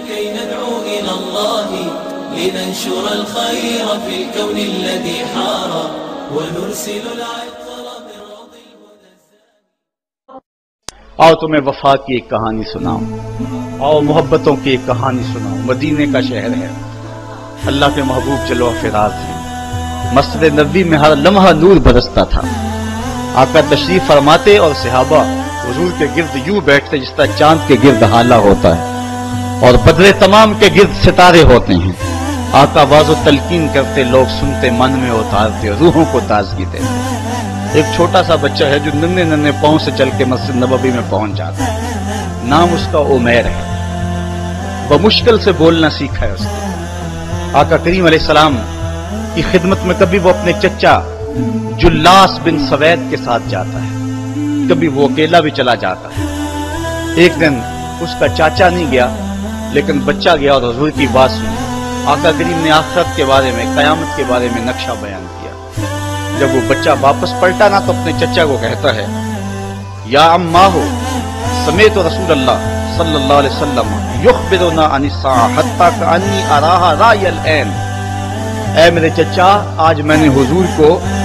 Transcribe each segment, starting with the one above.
كي ندعو إلى الله لننشر الخير في الكون الذي حار ونرسل العطر بالروض المنزل. آؤ تمہیں وفا کی ایک کہانی سناؤں، آؤ محبتوں کی ایک کہانی سناؤں. مدینے کا شہر ہے، اللہ کے محبوب جلوہ فراز ہیں. مسجد نبوی میں ہر لمحہ نور برستا تھا. آقا تشریف فرماتے اور صحابہ حضور کے گرد یوں بیٹھتے جس طرح چاند کے گرد ہالہ ہوتا ہے اور بدر تمام کے گرد ستارے ہوتے ہیں. آقا واز و تلقین کرتے، لوگ سنتے، من میں اتارتے، روحوں کو تازگی دیتے. ایک چھوٹا سا بچہ ہے جو ننھے ننھے پاؤں سے چل کے مسجد نبوی میں پہنچ جاتا ہے. نام اس کا عمیر ہے. وہ مشکل سے بولنا سیکھا ہے اس نے. آقا کریم علیہ السلام کی خدمت میں کبھی وہ اپنے چچا جلاس بن سوید کے ساتھ جاتا ہے، کبھی وہ اکیلا بھی چلا جاتا ہے. ایک دن اس کا چاچا نہیں گیا لیکن بچہ گیا اور حضور کی بات سنی. آقا کریم نے آخرت کے بارے میں، قیامت کے بارے میں نقشہ بیان کیا. جب وہ بچہ واپس پلٹا نا تو اپنے چچا کو کہتا ہے، یا اماہ سمیت رسول اللہ صلی اللہ علیہ وسلم یخبرنا عن الساعہ حتی کانی اراہا رای العین. اے میرے چچا، آج میں نے حضور کو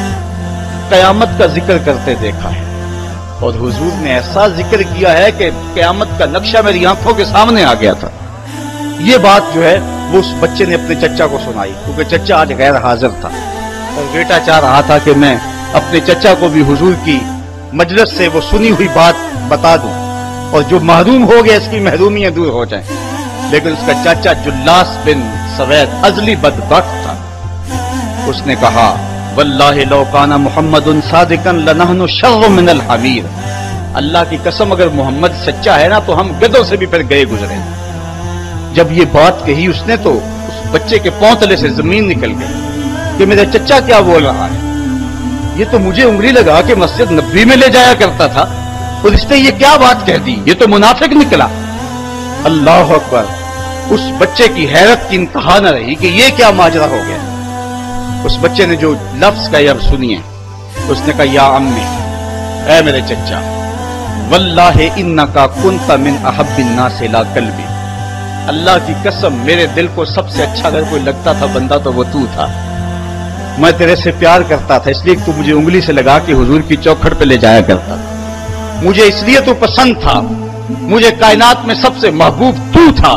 قیامت کا ذکر کرتے دیکھا ہے اور حضور نے ایسا ذکر کیا ہے کہ قیامت کا نقشہ میری آنکھوں کے سامنے آ گیا تھا. یہ بات جو ہے وہ اس بچے نے اپنے چچا کو سنائی، کیونکہ چچا آج غیر حاضر تھا اور بیٹا چاہ رہا تھا کہ میں اپنے چچا کو بھی حضور کی مجلس سے وہ سنی ہوئی بات بتا دوں اور جو محروم ہو گیا اس کی محرومیاں دور ہو جائیں. لیکن اس کا چاچا جلاس بن سوید ازلی بدبخت تھا. اس نے کہا، واللہ لو کان محمد صادقا لنحن شر من الحمیر. اللہ کی قسم اگر محمد سچا ہے نا تو ہم گدھوں سے بھی پھر گئے گزرے. جب یہ بات کہی اس نے تو اس بچے کے پاؤں تلے سے زمین نکل گئی کہ میرا چچا کیا بول رہا ہے. یہ تو مجھے انگلی لگا کہ مسجد نبوی میں لے جایا کرتا تھا اور اس نے یہ کیا بات کہہ دی، یہ تو منافق نکلا. اللہ اکبر. اس بچے کی حیرت کی انتہا نہ رہی کہ یہ کیا ماجرا ہو گیا. اس بچے نے جو لفظ کہے اب سنیے. اس نے کہا، یا امی، اے میرے چچا، واللہ انکا کنت من احب الناس الی قلبی. اللہ کی قسم میرے دل کو سب سے اچھا اگر کوئی لگتا تھا بندہ تو وہ تو تھا. میں تیرے سے پیار کرتا تھا اس لیے تو مجھے انگلی سے لگا کے حضور کی چوکھٹ پہ لے جایا کرتا تھا. مجھے اس لیے تو پسند تھا، مجھے کائنات میں سب سے محبوب تو تھا.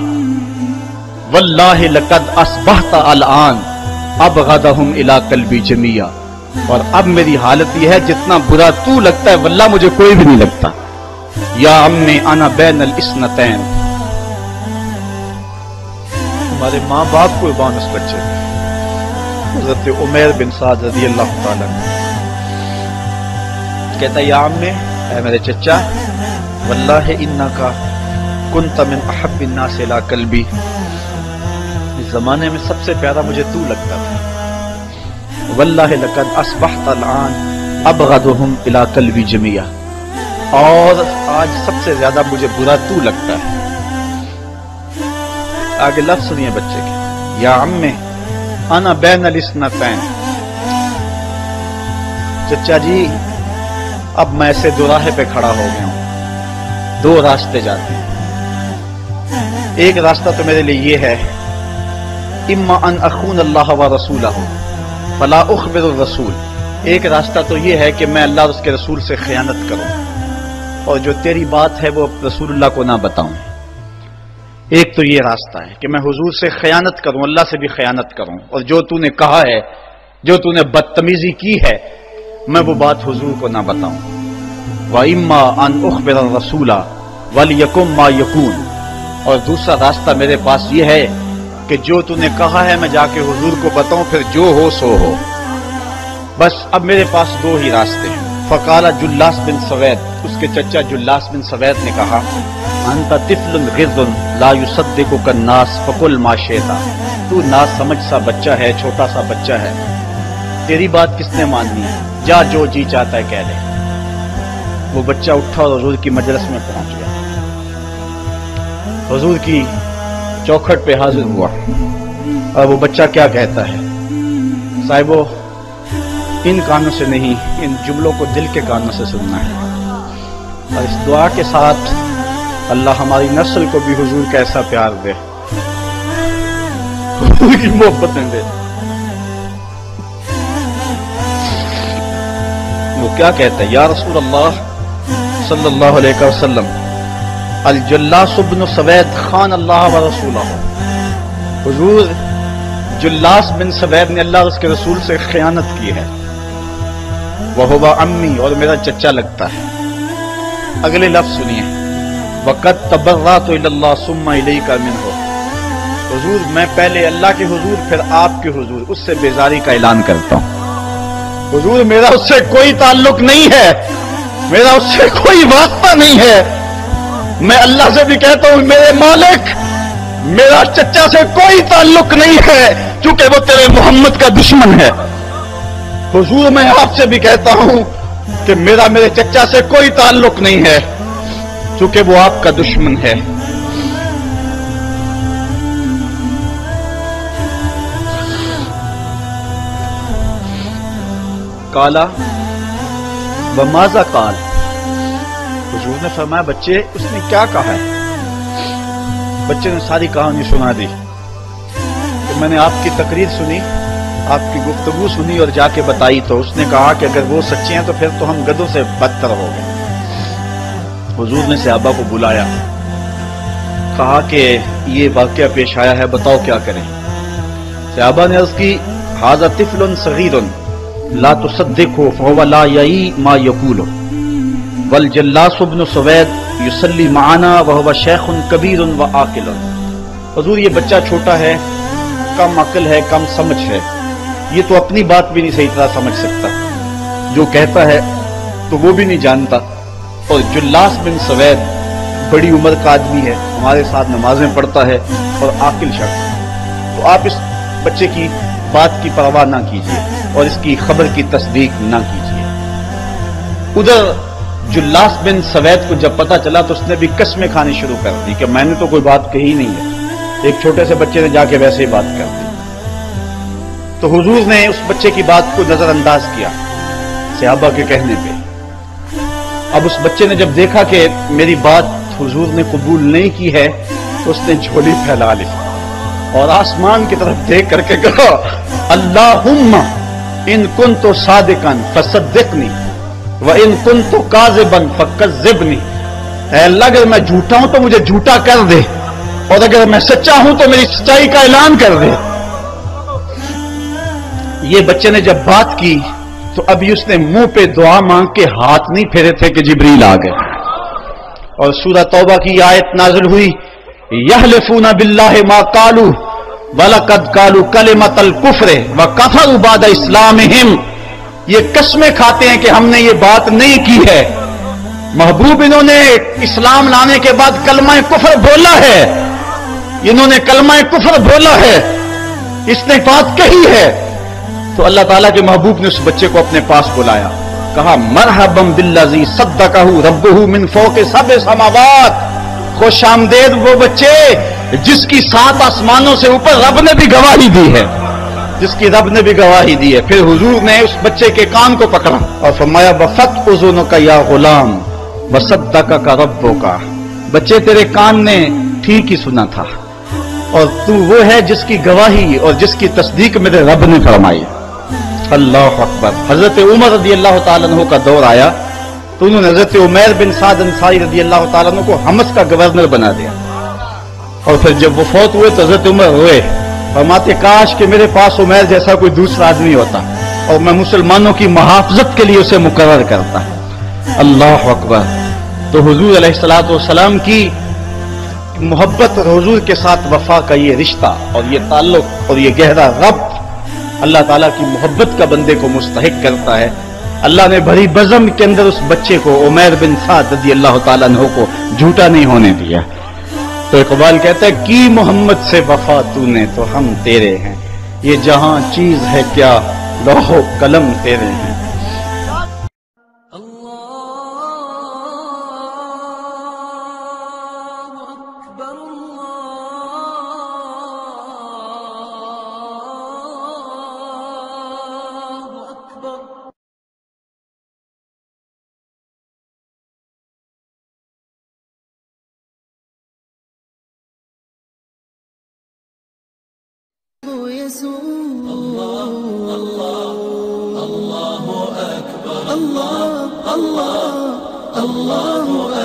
واللہ لقد اصبحت الان ابغضهم الی قلبی جمیعا. اور اب میری حالت یہ ہے جتنا برا تو لگتا ہے واللہ مجھے کوئی بھی نہیں لگتا. یا امی انا بین الاثنتین. ہمارے ماں باپ کو بانس بچے حضرت عمیر بن سعد رضی اللہ تعالیٰ کہتا ہے، یا امی، اے میرے چچا، واللہ انکا کنت من احب الناس الی قلبی. اس زمانے میں سب سے پیارا مجھے تو لگتا تھا. واللہ لقد اصبحت الان ابغضهم الی قلبی جمیعا. اور آج سب سے زیادہ مجھے برا تو لگتا ہے. آگے لفظ سنیے بچے کے، یا امی انا بین الاثنتین. چچا جی، اب میں ایسے دو راہے پہ کھڑا ہو گیا ہوں. دو راستے جاتے ہیں. ایک راستہ تو میرے لیے یہ ہے، اما ان اخون اللہ و رسولہ فلا اخبر الرسول. ایک راستہ تو یہ ہے کہ میں اللہ اور اس کے رسول سے خیانت کروں اور جو تیری بات ہے وہ رسول اللہ کو نہ بتاؤں. ایک تو یہ راستہ ہے کہ میں حضور سے خیانت کروں، اللہ سے بھی خیانت کروں، اور جو تو نے کہا ہے، جو تو نے بدتمیزی کی ہے، میں وہ بات حضور کو نہ بتاؤں. وَإِمَّا أَنْ أُخْبِرَ الرَّسُولَ وَلْيَكُنْ مَا يَكُونُ. اور دوسرا راستہ میرے پاس یہ ہے کہ جو تو نے کہا ہے میں جا کے حضور کو بتاؤں، پھر جو ہو سو ہو. بس اب میرے پاس دو ہی راستے ہیں. فقال جلاس بن سوید. اس کے چچا جلاس بن سوید نے کہا، انت طفل غض لا يصدقك الناس فقل ما شئت. تو ناسمجھ سا بچہ ہے، چھوٹا سا بچہ ہے، تیری بات کس نے ماننی ہے، جا جو جی چاہتا ہے کہہ لے. وہ بچہ اٹھا اور حضور کی مجلس میں پہنچ گیا. حضور کی چوکھٹ پہ حاضر ہوا اور وہ بچہ کیا کہتا ہے، صاحبو ان کانوں سے نہیں، ان جملوں کو دل کے کانوں سے سننا ہے. اور اس دعا کے ساتھ اللہ ہماری نسل کو بھی حضور کا ایسا پیار دے حضور کی محبت میں وہ کیا کہتا ہے؟ یا رسول اللہ صلی اللہ علیہ وسلم، الجلاس ابن سوید خان اللہ و رسولہ، حضور جلاس بن سوید نے اللہ اور اس کے رسول سے خیانت کی ہے، وہو امی، اور میرا چچا لگتا ہے۔ اگلے لفظ سنیے، وقت تبرأت الی اللہ ثم الیک منہ، حضور میں پہلے اللہ کے حضور پھر آپ کے حضور اس سے بیزاری کا اعلان کرتا ہوں۔ حضور میرا اس سے کوئی تعلق نہیں ہے، میرا اس سے کوئی واسطہ نہیں ہے، میں اللہ سے بھی کہتا ہوں میرے مالک میرا چچا سے کوئی تعلق نہیں ہے کیونکہ وہ تیرے محمد کا دشمن ہے۔ حضور میں آپ سے بھی کہتا ہوں کہ میرا میرے چچا سے کوئی تعلق نہیں ہے کیونکہ وہ آپ کا دشمن ہے۔ کالا وماذا قال، حضور نے فرمایا بچے اس نے کیا کہا ہے؟ بچے نے ساری کہانی سنا دی کہ میں نے آپ کی تقریر سنی، آپ کی گفتگو سنی اور جا کے بتائی تو اس نے کہا کہ اگر وہ سچے ہیں تو پھر تو ہم گدھوں سے بدتر ہو گئے۔ حضور نے صحابہ کو بلایا، کہا کہ یہ واقعہ پیش آیا ہے، بتاؤ کیا کریں؟ صحابہ نے عرض کی ھذا طفل صغیر لا تصدقه فهو لا یعی ما یقول والجلاس ابن سوید یصلی معنا وهو شیخ کبیر وعاقل، حضور یہ بچہ چھوٹا ہے، کم عقل ہے، کم سمجھ ہے، یہ تو اپنی بات بھی نہیں صحیح طرح سمجھ سکتا، جو کہتا ہے تو وہ بھی نہیں جانتا، اور جلاس بن سوید بڑی عمر کا آدمی ہے، ہمارے ساتھ نمازیں پڑھتا ہے اور عاقل شخص، تو آپ اس بچے کی بات کی پرواہ نہ کیجیے اور اس کی خبر کی تصدیق نہ کیجیے۔ ادھر جلاس بن سوید کو جب پتا چلا تو اس نے بھی قسمیں کھانی شروع کر دی کہ میں نے تو کوئی بات کہی نہیں ہے، ایک چھوٹے سے بچے نے جا کے ویسے ہی بات کر دی۔ تو حضور نے اس بچے کی بات کو نظر انداز کیا صحابہ کے کہنے پہ۔ اب اس بچے نے جب دیکھا کہ میری بات حضور نے قبول نہیں کی ہے تو اس نے جھولی پھیلا لی اور آسمان کی طرف دیکھ کر کے کہا اللہم ان کنت صادقا فصدقنی وان کنت کاذبا فکذبنی، اے اللہ اگر میں جھوٹا ہوں تو مجھے جھوٹا کر دے اور اگر میں سچا ہوں تو میری سچائی کا اعلان کر دے۔ یہ بچے نے جب بات کی تو ابھی اس نے منہ پہ دعا مانگ کے ہاتھ نہیں پھیرے تھے کہ جبریل آ گئے، اور سورہ توبہ کی آیت نازل ہوئی یحلفون باللہ ما قالوا وَلَقَدْ قَالُوا كَلِمَةَ الْكُفْرِ وَكَفَرُوا بَعْدَ اسلامہم، یہ قسمیں کھاتے ہیں کہ ہم نے یہ بات نہیں کی ہے، محبوب انہوں نے اسلام لانے کے بعد کلمہ کفر بولا ہے، انہوں نے کلمہ کفر بولا ہے، اس نے بات کہی ہے۔ تو اللہ تعالیٰ کے محبوب نے اس بچے کو اپنے پاس بلایا، کہا مرحبا بالذی صدقہ ربہ من فوق سبع سماوات، خوش آمدید وہ بچے جس کی 7 آسمانوں سے اوپر رب نے بھی گواہی دی ہے، جس کی رب نے بھی گواہی دی ہے۔ پھر حضور نے اس بچے کے کان کو پکڑا اور فرمایا وفت اذنک یا غلام وصدقک ربک، بچے تیرے کان نے ٹھیک ہی سنا تھا اور تو وہ ہے جس کی گواہی اور جس کی تصدیق میرے رب نے فرمائی۔ اللہ اکبر۔ حضرت عمر رضی اللہ تعالیٰ عنہ کا دور آیا تو انہوں نے حضرت عمیر بن سعد انصاری رضی اللہ تعالیٰ عنہ کو حمص کا گورنر بنا دیا، اور پھر جب وہ فوت ہوئے تو حضرت عمر روئے، فرماتے کاش کہ میرے پاس عمیر جیسا کوئی دوسرا آدمی ہوتا اور میں مسلمانوں کی محافظت کے لیے اسے مقرر کرتا۔ اللہ اکبر۔ تو حضور علیہ الصلوۃ والسلام کی محبت اور حضور کے ساتھ وفا کا یہ رشتہ اور یہ تعلق اور یہ گہرا ربط اللہ تعالیٰ کی محبت کا بندے کو مستحق کرتا ہے۔ اللہ نے بھری بزم کے اندر اس بچے کو عمیر بن سعد رضی اللہ تعالیٰ عنہ کو جھوٹا نہیں ہونے دیا۔ تو اقبال کہتا ہے کی محمد سے وفا تو نے تو ہم تیرے ہیں، یہ جہاں چیز ہے کیا لوح و قلم تیرے ہیں۔ رسول الله الله الله أكبر الله الله الله